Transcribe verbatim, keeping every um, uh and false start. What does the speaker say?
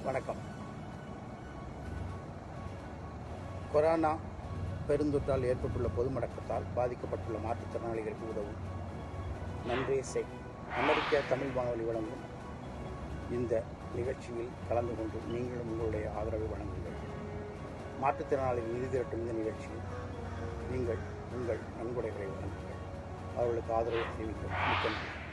வணக்கம். கொரோனா பெருந்தொற்றால் ஏற்பட்டுள்ள பொது முடக்கத்தால் பாதிக்கப்பட்டுள்ள மாற்றுத்திறனாளிகளுக்கு உதவும் நன்றே செய் அமெரிக்க தமிழ் வானொலி வழங்கும் இந்த நிகழ்ச்சியில் கலந்து கொண்டு நீங்களும் உங்களுடைய ஆதரவை வழங்குங்கள். மாற்றுத்திறனாளிகள் நிதி திரட்டும் இந்த நிகழ்ச்சியில் நீங்கள் உங்கள் நன்கொடைகளை வழங்குங்கள். அவர்களுக்கு ஆதரவு தெரிவிக்க மிக்க நன்றி.